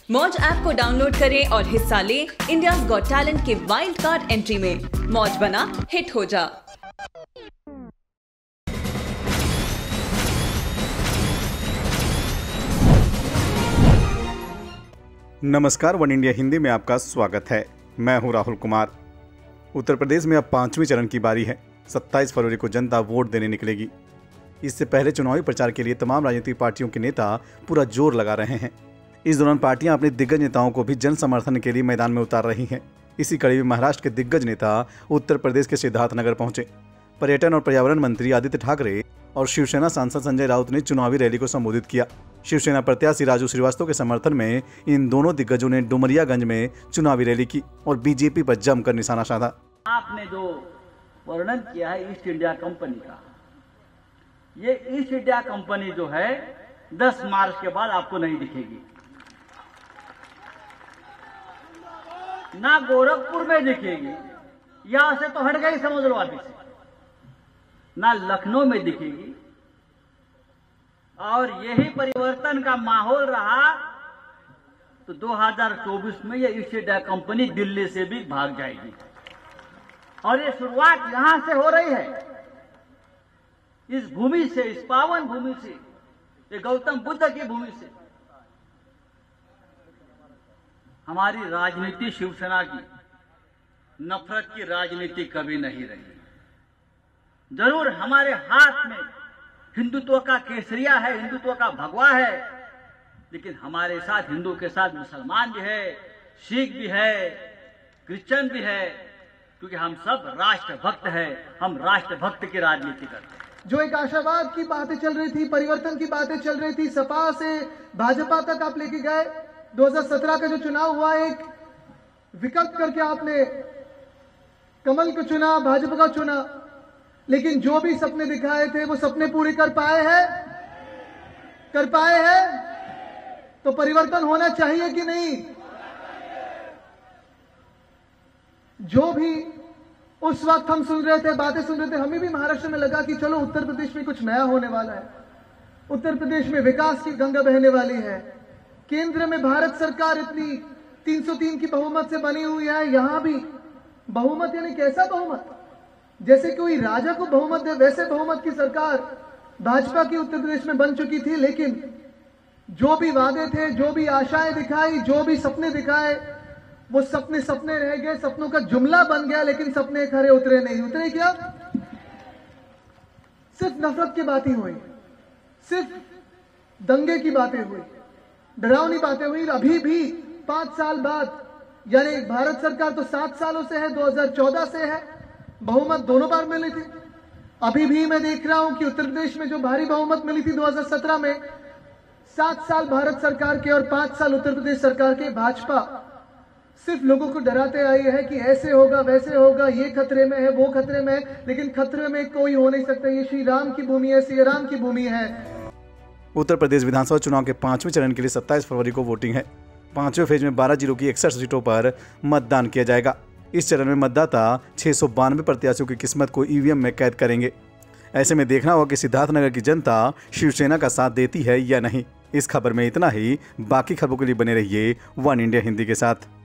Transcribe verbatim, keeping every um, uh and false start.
मौज ऐप को डाउनलोड करें और हिस्सा लें इंडिया गॉट टैलेंट के वाइल्ड कार्ड एंट्री में। मौज बना हिट हो जा। नमस्कार, वन इंडिया हिंदी में आपका स्वागत है। मैं हूं राहुल कुमार। उत्तर प्रदेश में अब पांचवें चरण की बारी है। सत्ताईस फरवरी को जनता वोट देने निकलेगी। इससे पहले चुनावी प्रचार के लिए तमाम राजनीतिक पार्टियों के नेता पूरा जोर लगा रहे हैं। इस दौरान पार्टियां अपने दिग्गज नेताओं को भी जन समर्थन के लिए मैदान में उतार रही हैं। इसी कड़ी में महाराष्ट्र के दिग्गज नेता उत्तर प्रदेश के सिद्धार्थनगर पहुंचे। पर्यटन और पर्यावरण मंत्री आदित्य ठाकरे और शिवसेना सांसद संजय राउत ने चुनावी रैली को संबोधित किया। शिवसेना प्रत्याशी राजू श्रीवास्तव के समर्थन में इन दोनों दिग्गजों ने डुमरियागंज में चुनावी रैली की और बीजेपी पर जमकर निशाना साधा। आपने जो वर्णन किया है ईस्ट इंडिया कंपनी का, ये ईस्ट इंडिया कंपनी जो है दस मार्च के बाद आपको नहीं दिखेगी। ना गोरखपुर में दिखेगी, यहां से तो हट गई समुद्रवादी से, ना लखनऊ में दिखेगी। और यही परिवर्तन का माहौल रहा तो दो हज़ार चौबीस में ये ईस्ट इंडिया कंपनी दिल्ली से भी भाग जाएगी। और ये शुरुआत यहां से हो रही है, इस भूमि से, इस पावन भूमि से, ये गौतम बुद्ध की भूमि से। हमारी राजनीति शिवसेना की नफरत की राजनीति कभी नहीं रही। जरूर हमारे हाथ में हिंदुत्व का केसरिया है, हिंदुत्व का भगवा है, लेकिन हमारे साथ हिंदू के साथ मुसलमान भी है, सिख भी है, क्रिश्चियन भी है, क्योंकि हम सब राष्ट्र भक्त हैं। हम राष्ट्र भक्त की राजनीति करते हैं। जो एक आशावाद की बातें चल रही थी, परिवर्तन की बातें चल रही थी, सपा से भाजपा तक आप लेके गए। दो हज़ार सत्रह का जो चुनाव हुआ, एक विकल्प करके आपने कमल को चुना, भाजपा का चुना, लेकिन जो भी सपने दिखाए थे वो सपने पूरे कर पाए हैं कर पाए हैं तो परिवर्तन होना चाहिए कि नहीं? जो भी उस वक्त हम सुन रहे थे, बातें सुन रहे थे, हमें भी महाराष्ट्र में लगा कि चलो उत्तर प्रदेश में कुछ नया होने वाला है, उत्तर प्रदेश में विकास की गंगा बहने वाली है। केंद्र में भारत सरकार इतनी तीन सौ तीन की बहुमत से बनी हुई है, यहां भी बहुमत, यानी कैसा बहुमत? जैसे कोई राजा को बहुमत दे वैसे बहुमत की सरकार भाजपा की उत्तर प्रदेश में बन चुकी थी। लेकिन जो भी वादे थे, जो भी आशाएं दिखाई, जो भी सपने दिखाए, वो सपने सपने रह गए, सपनों का जुमला बन गया, लेकिन सपने खरे उतरे नहीं। उतरे क्या? सिर्फ नफरत की बातें हुई, सिर्फ दंगे की बातें हुई, डरावनी बातें हुई। अभी भी पांच साल बाद, यानी भारत सरकार तो सात सालों से है, दो हज़ार चौदह से है, बहुमत दोनों बार मिली थी। अभी भी मैं देख रहा हूं कि उत्तर प्रदेश में जो भारी बहुमत मिली थी दो हज़ार सत्रह में, सात साल भारत सरकार के और पांच साल उत्तर प्रदेश सरकार के, भाजपा सिर्फ लोगों को डराते आई है कि ऐसे होगा, वैसे होगा, ये खतरे में है, वो खतरे में है, लेकिन खतरे में कोई हो नहीं सकता। ये श्री राम की भूमि है, श्री राम की भूमि है। उत्तर प्रदेश विधानसभा चुनाव के पांचवें चरण के लिए सत्ताईस फरवरी को वोटिंग है। पांचवें फेज में बारह जिलों की इकसठ सीटों पर मतदान किया जाएगा। इस चरण में मतदाता छह सौ बानवे प्रत्याशियों की किस्मत को ईवीएम में कैद करेंगे। ऐसे में देखना होगा कि सिद्धार्थनगर की जनता शिवसेना का साथ देती है या नहीं। इस खबर में इतना ही। बाकी खबरों के लिए बने रहिए वन इंडिया हिंदी के साथ।